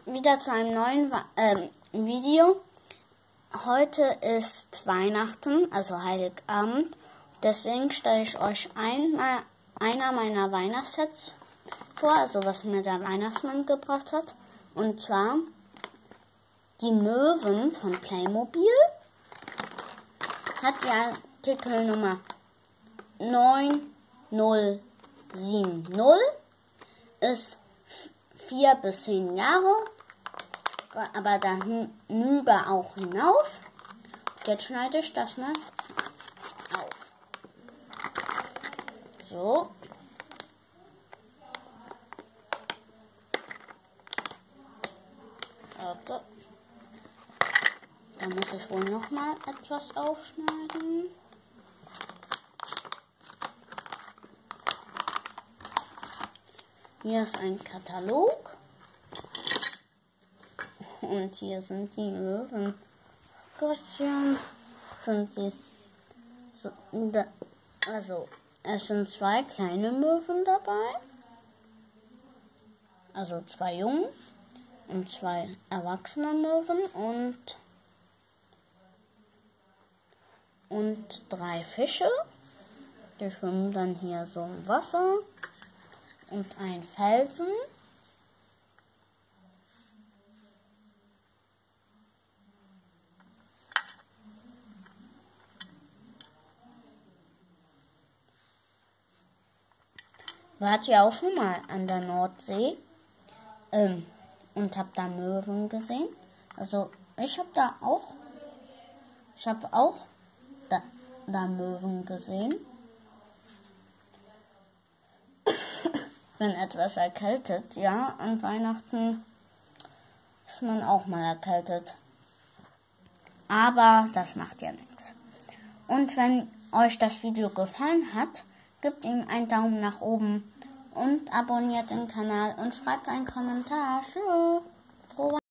wieder zu einem neuen Video. Heute ist Weihnachten, also Heiligabend. Deswegen stelle ich euch einer meiner Weihnachtssets vor, also was mir der Weihnachtsmann gebracht hat. Und zwar die Möwen von Playmobil. Hat die Artikelnummer 9070. Ist 4 bis 10 Jahre, aber darüber auch hinaus. Jetzt schneide ich das mal auf. So. Warte. Da muss ich wohl noch mal etwas aufschneiden. Hier ist ein Katalog. Und hier sind die Möwen. Gottchen. Also, es sind 2 kleine Möwen dabei. Also 2 Jungen und 2 erwachsene Möwen und 3 Fische. Die schwimmen dann hier so im Wasser. Und ein Felsen. Wart ihr auch schon mal an der Nordsee und habt da Möwen gesehen? Also ich habe auch da Möwen gesehen. Wenn etwas erkältet, ja, an Weihnachten ist man auch mal erkältet. Aber das macht ja nichts. Und wenn euch das Video gefallen hat, gebt ihm einen Daumen nach oben und abonniert den Kanal und schreibt einen Kommentar. Tschüss.